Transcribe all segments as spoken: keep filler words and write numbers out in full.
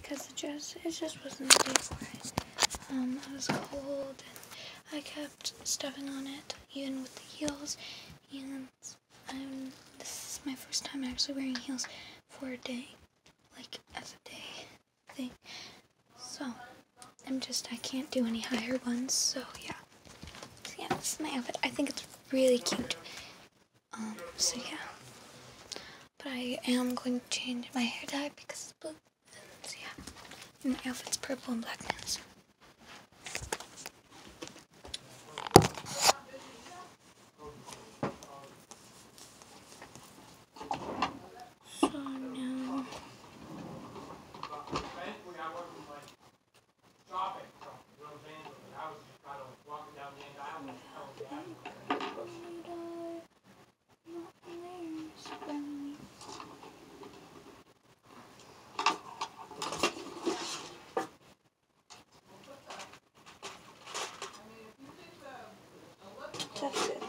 because it just it just wasn't the day for it. Um, I was cold and I kept stepping on it, even with the heels. And I'm this is my first time actually wearing heels for a day, like as a day thing. So I'm just I can't do any higher ones. So yeah, so yeah, this is my outfit. I think it's really cute. Um, so yeah. But I am going to change my hair dye because it's blue. So yeah. And my outfit's purple and black now. So. So now. That's it.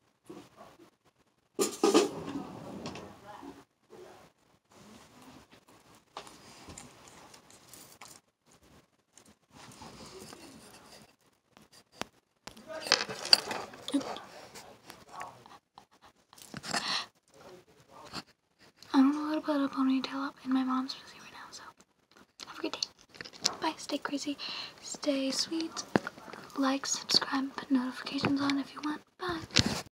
I don't know how to put a ponytail up, and my mom's busy right now, so have a good day. Bye, stay crazy, stay sweet, like, subscribe, put notifications on if you want. Bye.